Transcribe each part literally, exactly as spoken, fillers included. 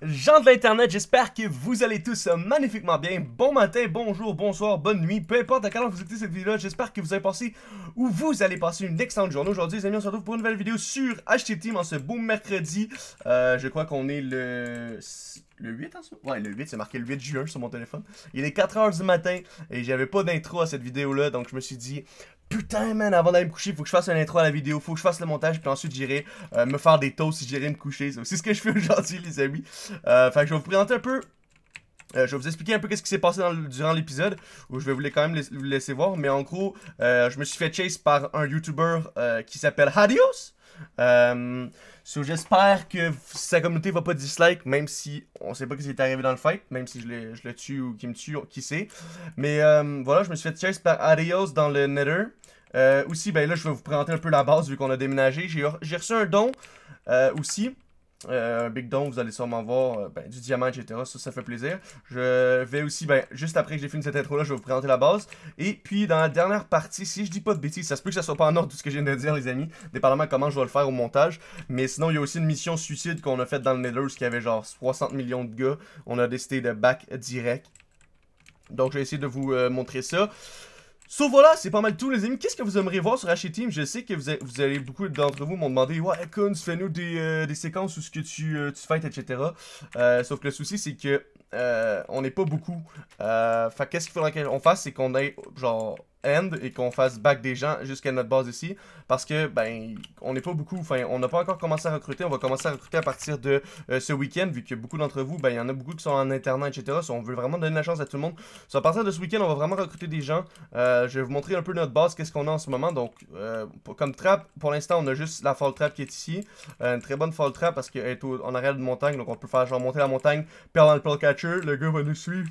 Gens de l'internet, j'espère que vous allez tous magnifiquement bien. Bon matin, bonjour, bonsoir, bonne nuit, peu importe à quelle heure vous écoutez cette vidéo-là, j'espère que vous avez passé ou vous allez passer une excellente journée. Aujourd'hui, les amis, on se retrouve pour une nouvelle vidéo sur H T Team en ce beau mercredi. Euh, je crois qu'on est le... Le huit en ce moment? Ouais, le huit, c'est marqué le huit juin sur mon téléphone. Il est quatre heures du matin et j'avais pas d'intro à cette vidéo-là, donc je me suis dit... Putain, man, avant d'aller me coucher, faut que je fasse un intro à la vidéo, faut que je fasse le montage, puis ensuite j'irai euh, me faire des toasts si j'irai me coucher. C'est aussi ce que je fais aujourd'hui, les amis. Euh, fait que je vais vous présenter un peu, euh, je vais vous expliquer un peu qu'est-ce qui s'est passé dans le, durant l'épisode, où je vais vous les, quand même les, vous laisser voir. Mais en gros, euh, je me suis fait chase par un YouTuber euh, qui s'appelle Hadios. Euh, so j'espère que sa communauté va pas dislike, même si on sait pas ce qui est arrivé dans le fight, même si je le, je le tue ou qu'il me tue, qui sait. Mais euh, voilà, je me suis fait chase par Adios dans le Nether. Euh, aussi, ben là, je vais vous présenter un peu la base vu qu'on a déménagé. J'ai reçu un don euh, aussi. Euh, un big don, vous allez sûrement voir euh, ben, du diamant, et cetera. Ça, ça fait plaisir. Je vais aussi, ben, juste après que j'ai fini cette intro-là, je vais vous présenter la base. Et puis, dans la dernière partie, si je dis pas de bêtises, ça se peut que ça soit pas en ordre tout ce que je viens de dire, les amis, dépendamment de comment je vais le faire au montage. Mais sinon, il y a aussi une mission suicide qu'on a faite dans le Nether, qui avait genre soixante millions de gars. On a décidé de back direct. Donc, je vais essayer de vous euh, montrer ça. So voilà, c'est pas mal tout les amis. Qu'est-ce que vous aimeriez voir sur H T Team? Je sais que vous, avez, vous avez beaucoup d'entre vous m'ont demandé ouais Kunz, fais-nous des, euh, des séquences où ce que tu, euh, tu fights, et cetera. Euh, sauf que le souci c'est que euh, on n'est pas beaucoup. Euh, fait qu'est-ce qu'il faudrait qu'on fasse, c'est qu'on ait genre end et qu'on fasse back des gens jusqu'à notre base ici. Parce que ben on n'est pas beaucoup, enfin on n'a pas encore commencé à recruter. On va commencer à recruter à partir de euh, ce week-end, vu que beaucoup d'entre vous, ben il y en a beaucoup qui sont en internat, et cetera. So, on veut vraiment donner la chance à tout le monde. So, à partir de ce week-end, on va vraiment recruter des gens. Euh, je vais vous montrer un peu notre base, qu'est-ce qu'on a en ce moment. Donc, euh, pour, comme trap, pour l'instant, on a juste la fall trap qui est ici. Euh, une très bonne fall trap parce qu'elle est au, en arrière de montagne. Donc, on peut faire genre monter la montagne, perdre dans le pearl catcher. Le gars va nous suivre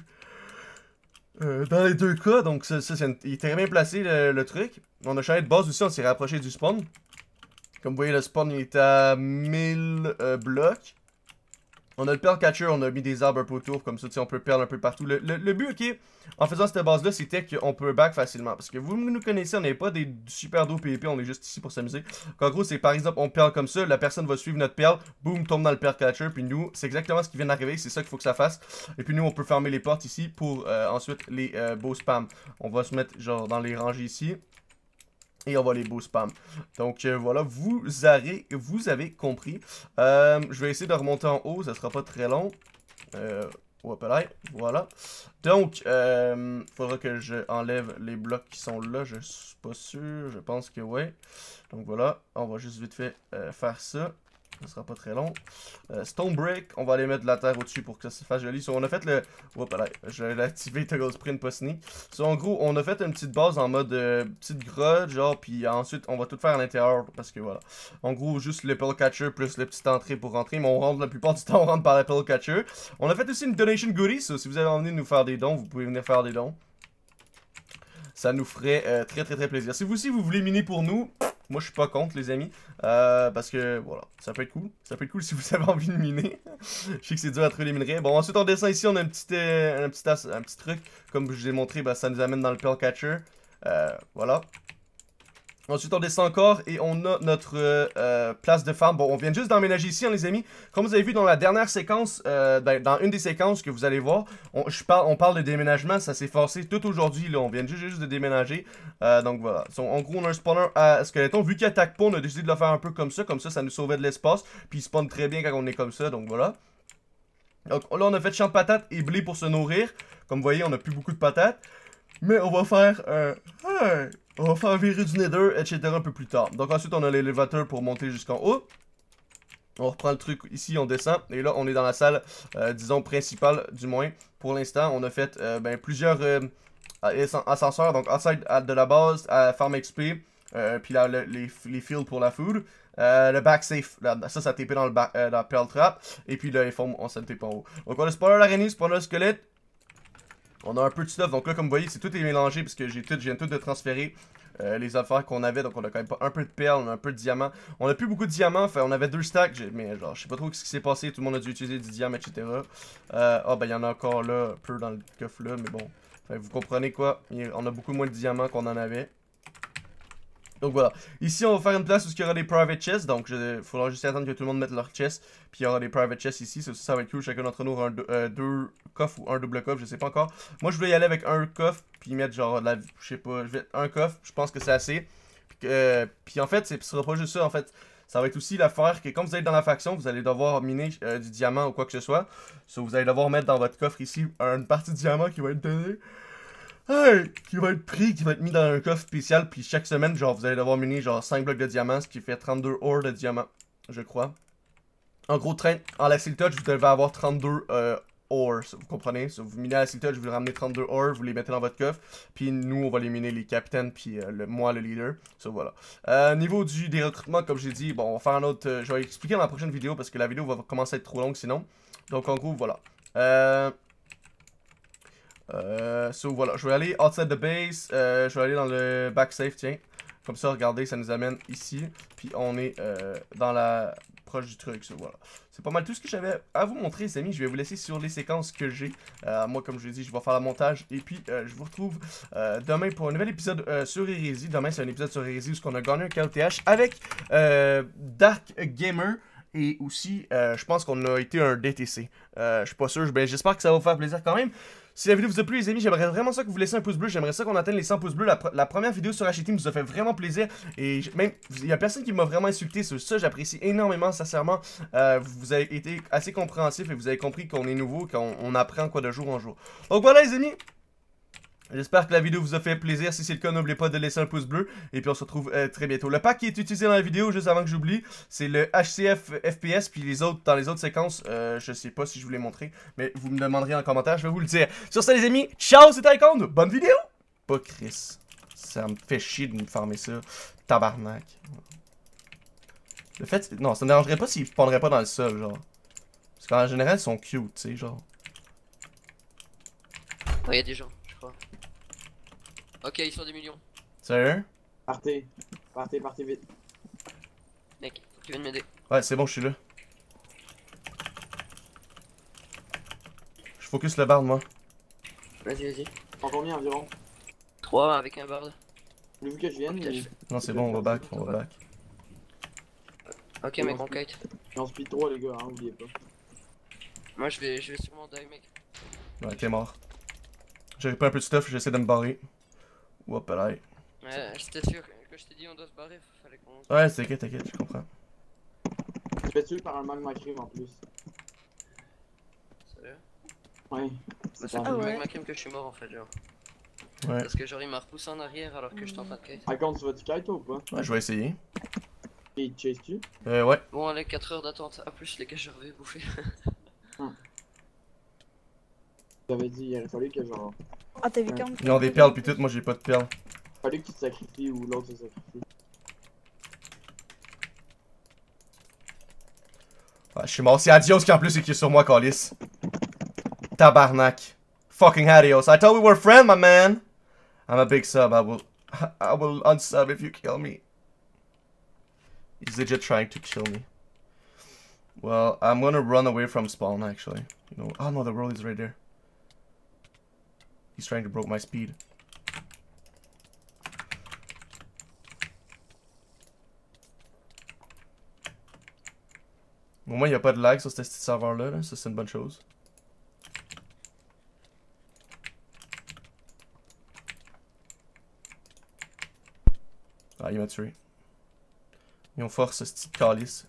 euh, dans les deux cas. Donc, ça, ça c'est il est très bien placé le, le truc. On a changé de base aussi, on s'est rapproché du spawn. Comme vous voyez, le spawn il est à mille euh, blocs. On a le pearl catcher, on a mis des arbres un peu autour, comme ça, tu sais, on peut perdre un peu partout. Le, le, le but, ok, en faisant cette base-là, c'était qu'on peut back facilement. Parce que vous nous connaissez, on n'est pas des super dos P V P, on est juste ici pour s'amuser. En gros, c'est par exemple, on perle comme ça, la personne va suivre notre perle, boum, tombe dans le pearl catcher, puis nous, c'est exactement ce qui vient d'arriver, c'est ça qu'il faut que ça fasse. Et puis nous, on peut fermer les portes ici pour euh, ensuite les euh, beaux spams. On va se mettre genre dans les rangées ici. Et on va les beaux spam. Donc euh, voilà, vous avez, vous avez compris. Euh, je vais essayer de remonter en haut, ça sera pas très long. Euh, voilà. Donc, euh, faudra que je enlève les blocs qui sont là. Je suis pas sûr, je pense que ouais. Donc voilà, on va juste vite fait euh, faire ça. Ça sera pas très long. Euh, Stone Brick, on va aller mettre de la terre au-dessus pour que ça se fasse joli. So, on a fait le... Hop là, je vais l'activer Toggle Sprint pas sneak. So, en gros, on a fait une petite base en mode euh, petite grotte, genre, puis ensuite, on va tout faire à l'intérieur, parce que voilà. En gros, juste le Pearl Catcher plus la petite entrée pour rentrer, mais on rentre la plupart du temps, on rentre par la Pearl Catcher. On a fait aussi une donation goodie, so, si vous avez envie de nous faire des dons, vous pouvez venir faire des dons. Ça nous ferait euh, très très très plaisir. Si vous aussi, vous voulez miner pour nous... Moi, je suis pas contre, les amis. Euh, parce que, voilà, ça peut être cool. Ça peut être cool si vous avez envie de miner. Je sais que c'est dur à trouver les minerais. Bon, ensuite, on descend ici. On a un petit, euh, un petit, un petit truc. Comme je vous ai montré, bah, ça nous amène dans le Pearl Catcher. Euh, voilà. Ensuite, on descend encore et on a notre euh, euh, place de farm. Bon, on vient juste d'emménager ici, hein, les amis. Comme vous avez vu dans la dernière séquence, euh, dans, dans une des séquences que vous allez voir, on, je parle, on parle de déménagement. Ça s'est forcé tout aujourd'hui. Là, on vient juste, juste de déménager. Euh, donc voilà. So, en gros, on a un spawner à skeleton. Vu qu'il attaque pas, on a décidé de le faire un peu comme ça. Comme ça, ça nous sauvait de l'espace. Puis il spawn très bien quand on est comme ça. Donc voilà. Donc là, on a fait champ de patates et blé pour se nourrir. Comme vous voyez, on n'a plus beaucoup de patates. Mais on va faire... Euh, hey, on va faire virer du nether, et cetera un peu plus tard. Donc ensuite, on a l'élévateur pour monter jusqu'en haut. On reprend le truc ici, on descend. Et là, on est dans la salle, euh, disons, principale, du moins. Pour l'instant, on a fait euh, ben, plusieurs euh, ascenseurs. Donc, outside de la base, à Farm X P. Euh, puis là, le, les, les fields pour la food. Euh, le back safe, là, ça, ça a tapé dans le back, euh, dans la Pearl Trap. Et puis là, les formes, on s'est tapé en haut. Donc, on a spawner l'araignée, spawner le squelette. On a un peu de stuff, donc là, comme vous voyez, c'est tout est mélangé parce que j'ai tout, je viens tout de transférer euh, les affaires qu'on avait. Donc, on a quand même pas un peu de perles, on a un peu de diamants. On a plus beaucoup de diamants, enfin, on avait deux stacks, mais genre, je sais pas trop ce qui s'est passé. Tout le monde a dû utiliser du diamant, et cetera. Euh, ah, ben, il y en a encore là, un peu dans le coffre là, mais bon. Enfin, vous comprenez quoi? On a beaucoup moins de diamants qu'on en avait. Donc voilà. Ici, on va faire une place où il y aura des private chests. Donc, il faudra juste attendre que tout le monde mette leur chest. Puis il y aura des private chests ici. Ça, ça va être cool. Chacun d'entre nous aura un, euh, deux coffres ou un double coffre. Je sais pas encore. Moi, je voulais y aller avec un coffre. Puis mettre genre, la, je sais pas, je vais un coffre. Je pense que c'est assez. Puis, euh, puis en fait, ce sera pas juste ça. En fait, ça va être aussi l'affaire que quand vous êtes dans la faction, vous allez devoir miner euh, du diamant ou quoi que ce soit. So, vous allez devoir mettre dans votre coffre ici une partie de diamant qui va être donnée. Hey, qui va être pris, qui va être mis dans un coffre spécial, puis chaque semaine, genre, vous allez devoir miner genre cinq blocs de diamants, ce qui fait trente-deux ores de diamants, je crois. En gros, train, en la Seal Touch, vous devez avoir trente-deux euh, ores, vous comprenez? So, vous minez à la Seal Touch, vous ramenez trente-deux ores, vous les mettez dans votre coffre, puis nous, on va les miner, les capitaines, puis euh, le, moi, le leader. So, voilà. Euh, niveau du, des recrutements, comme j'ai dit, bon, on va faire un autre, euh, je vais expliquer dans la prochaine vidéo, parce que la vidéo va commencer à être trop longue sinon. Donc, en gros, voilà. Euh... Euh, so voilà, je vais aller outside the base, euh, je vais aller dans le back safe, tiens. Comme ça, regardez, ça nous amène ici. Puis on est euh, dans la proche du truc, so voilà. C'est pas mal tout ce que j'avais à vous montrer, les amis. Je vais vous laisser sur les séquences que j'ai. Euh, moi, comme je l'ai dit, je vais faire le montage. Et puis, euh, je vous retrouve euh, demain pour un nouvel épisode euh, sur Hérésie. Demain, c'est un épisode sur Hérésie où on a gagné un K O T H avec euh, Dark Gamer. Et aussi, euh, je pense qu'on a été un D T C. Euh, je suis pas sûr, ben, j'espère que ça va vous faire plaisir quand même. Si la vidéo vous a plu les amis, j'aimerais vraiment ça que vous laissiez un pouce bleu, j'aimerais ça qu'on atteigne les cent pouces bleus. La, la première vidéo sur H T Team nous a fait vraiment plaisir et même, il y a personne qui m'a vraiment insulté sur ça, j'apprécie énormément, sincèrement. Euh, vous avez été assez compréhensif et vous avez compris qu'on est nouveau, qu'on on apprend quoi de jour en jour. Donc voilà les amis. J'espère que la vidéo vous a fait plaisir. Si c'est le cas, n'oubliez pas de laisser un pouce bleu. Et puis on se retrouve euh, très bientôt. Le pack qui est utilisé dans la vidéo, juste avant que j'oublie, c'est le H C F F P S. Puis les autres, dans les autres séquences, euh, je sais pas si je vous les montrer. Mais vous me demanderez en commentaire, je vais vous le dire. Sur ça les amis, ciao, c'était Icon. Bonne vidéo. Pas Chris. Ça me fait chier de me farmer ça. Tabarnak. Le fait, non, ça ne dérangerait pas s'ils ne pondraient pas dans le sol, genre. Parce qu'en général, ils sont cute, tu sais, genre. Oh, il y a des gens, je crois. Ok, ils sont des millions. Sérieux? Partez, partez, partez vite. Mec, faut que tu viennes m'aider. Ouais, c'est bon, je suis là. Je focus le barde, moi. Vas-y, vas-y. En combien environ? trois avec un bard. Voulez-vous que je vienne? Okay, ou... je... Non, c'est bon, on va back, on va back. Ok, mec, on kite. Et on speed trois, les gars, hein, oubliez pas. Moi, je vais, je vais sûrement die, mec. Ouais, t'es mort. J'ai pas un peu de stuff, j'essaie de me barrer. Hop là. Ouais, j'étais sûr que je t'ai dit on doit se barrer, fallait qu'on... Ouais, t'inquiète, t'inquiète, je comprends. Je fais tuer par un magma crime en plus. Sérieux? Ouais. Bah, c'est pas pour Ah le ouais. magma crime que je suis mort en fait, genre. Ouais. Parce que genre il m'a repoussé en arrière alors que j'étais en train de kite. Ah, quand tu vas tu kite toi ou pas? Ouais, je vais essayer. Et il te chase-tu? Euh, ouais. Bon, allez, quatre heures d'attente. A plus, les gars, je reviens bouffer. J'avais dit, il aurait fallu que genre. Ah, t'as vu quand Ils ont des perles pis tout, moi j'ai pas de perles. Il fallait que tu te sacrifies ou l'autre se sacrifie. Ouais, je suis mort. C'est Adios qui en plus est qui est sur moi, Calis. Tabarnak. Fucking Adios. I thought we were friends, my man. I'm a big sub. I will. I will unsub if you kill me. He's legit trying to kill me. Well, I'm gonna run away from spawn actually. You know. Oh no, the world is right there. He's trying to broke my speed. Au moins, il n'y a pas de lag sur ce petit serveur-là, là. Ça c'est une bonne chose. Ah, il m'a tué. Ils ont force ce petit calice.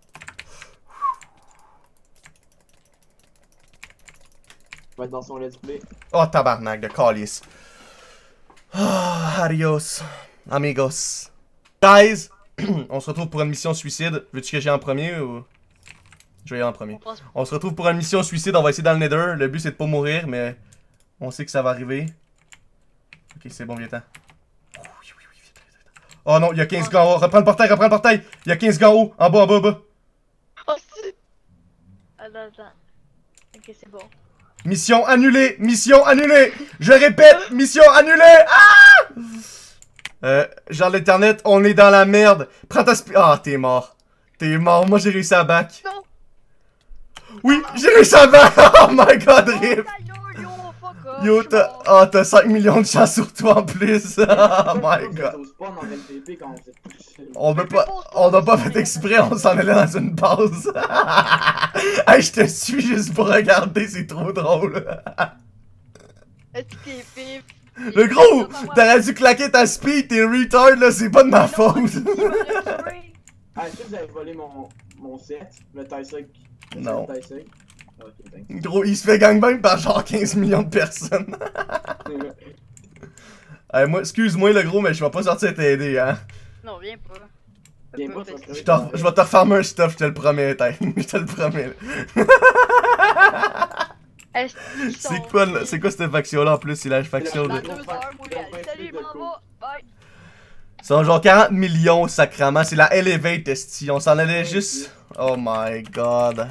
Il va être dans son let's play. Oh, tabarnak de calice. Ah, adios, amigos. Guys, on se retrouve pour une mission suicide. Veux-tu que j'aille en premier ou... Je vais y aller en premier. On se retrouve pour une mission suicide, on va essayer dans le Nether. Le but c'est de pas mourir, mais on sait que ça va arriver. Ok, c'est bon, viens-t'en. Oh non, il y a quinze gars en haut. Reprends le portail, reprends le portail. Il y a quinze gars en haut. En bas, en bas, en bas. Oh, c'est... Attends, attends. Ok, c'est bon. Mission annulée, mission annulée. Je répète, mission annulée. Ah! Euh, genre l'internet, on est dans la merde. Prends ta spi... Ah, t'es mort. T'es mort, moi j'ai réussi à back. Non. Oui, j'ai réussi à back. Oh my god, rip. Yo, yo, fuck off. Oh, Yo, je suis t'as mort. oh, t'as cinq millions de chance sur toi en plus. Oh my god. On spawn en L P P quand on fait tout seul. On veut pas, on n'a pas fait exprès, on s'en allait dans une base. Hey, je te suis juste pour regarder, c'est trop drôle. Est-ce que t'es pif? Le gros, t'aurais dû claquer ta speed, t'es retard là, c'est pas de ma faute. Ah, est-ce que vous avez volé mon, mon set? Le Tyson? Non. Le Tyson? Ok, thanks. Gros, il se fait gangbang par genre quinze millions de personnes. Hey, moi, excuse-moi le gros, mais je vais pas sortir t'aider, hein. Non, viens pas. Viens pas, Pas ça facile. Je t'en- je vais te refarmer un stuff, je te le promets, t'as- je te le promets. Est-ce qu'ils sont C'est quoi, le- pif? c'est quoi cette faction-là en plus? C'est la faction Dans de. deux heures, moi, gars. Salut, m'en va. Bye. Ils sont genre quarante millions, sacrament. C'est la Elevate, esti. On s'en allait juste. Oh my god.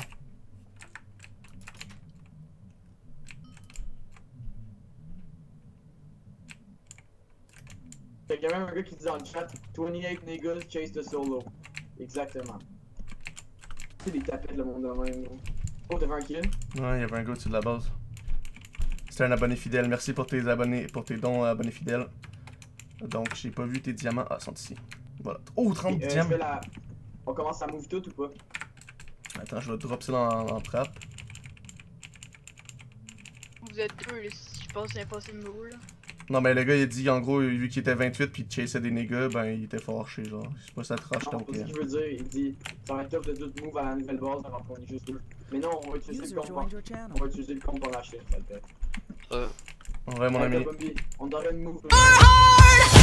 Il y a même un gars qui dit dans le chat vingt-huit niggas chase the solo. Exactement. C'est des tapettes le monde de même, gros. Oh, t'avais un kill? Ouais, il y avait un gars au-dessus de la base. C'était un abonné fidèle. Merci pour tes abonnés, pour tes dons euh, abonnés fidèles. Donc, j'ai pas vu tes diamants. Ah, ils sont ici. Voilà. Oh, trente Euh, je diamants. fais la... On commence à move tout ou pas? Attends, je vais drop ça dans, dans trap. Vous êtes deux, là, si je pense que c'est impossible de move, là. Non, mais le gars, il a dit en gros, vu qu'il était vingt-huit puis il chassait des niggas, ben il était fâché, genre. C'est pas ça trash Non, donc. c'est ce euh. qu'il veut dire. Il dit ça va être top de tout move à la nouvelle base avant qu'on ait juste deux. Mais non, on va utiliser le User compte. joined your channel. On va utiliser le compte pour l'acheter, ça le fait. Euh, Ouais, mon ami. On devrait move.